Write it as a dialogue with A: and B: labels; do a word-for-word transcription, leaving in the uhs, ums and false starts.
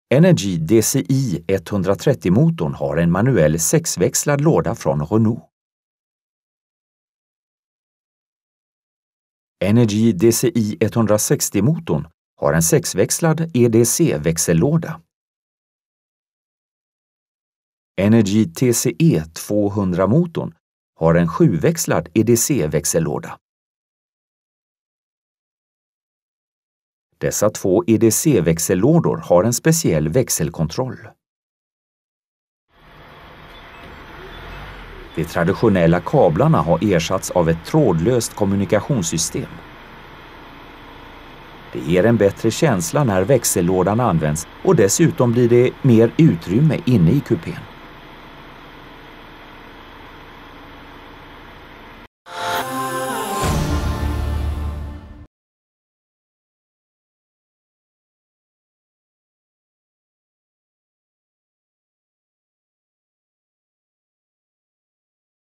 A: Energy D C I etthundratrettio-motorn har en manuell sexväxlad låda från Renault. Energy D C I etthundrasextio-motorn har en sexväxlad E D C-växellåda. Energy T C E tvåhundra-motorn har en sjuväxlad E D C-växellåda. Dessa två E D C-växellådor har en speciell växelkontroll. De traditionella kablarna har ersatts av ett trådlöst kommunikationssystem. Det ger en bättre känsla när växellådan används och dessutom blir det mer utrymme inne i kupén.